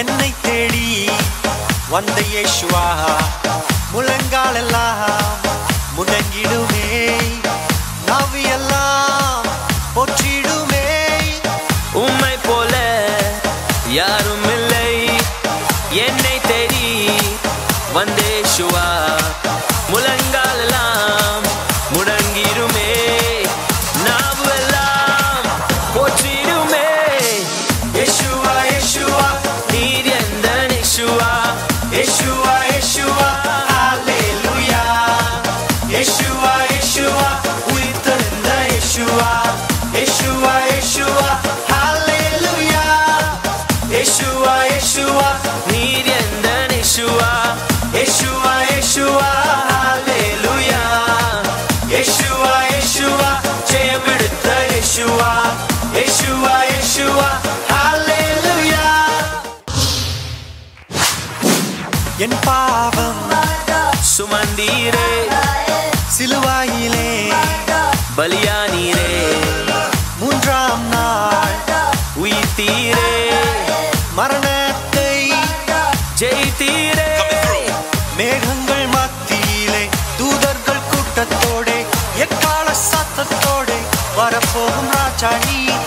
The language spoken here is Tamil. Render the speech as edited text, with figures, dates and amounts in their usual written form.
என்னை தேடி வந்த யேசுவா முழங்காலெல்லாம் முடங்கிடுமே, நாவியெல்லாம் போற்றிடுமே. உம்மை போல யாரும் இல்லை, என்னை தேடி வந்த யேசுவா முழங்காலெல்லாம் முடங்கிடுமே, நாவெல்லாம் போற்றிடுமே. யேசுவா யேசுவா நீர் எந்த யேசுவா, யேசுவா யேசுவா ஹல்லேலூயா. யேசுவா யேசுவா உயிர்த்தெழுந்த யேசுவா, யேசுவா யேசுவா ஹல்லேலூயா. யேசுவா யேசுவா நீர் எந்த யேசுவா, யேசுவா யேசுவா ஹல்லேலூயா. யேசுவா யேசுவா ஜெயம் எடுத்த யேசுவா, யேசுவா யேசுவா ஹல்லேலூயா. என் பாவம் சுமந்தீரே, சிலுவாயிலே பலியானீரே, மூன்றாம் நாள் உயிர்த்தீரே, மரணத்தை ஜெயித்தீரே. மேகங்கள் மத்தியிலே தூதர்கள் கூட்டத்தோடே எக்கால சத்தத்தோடே வரப்போகும் ராஜா நீ.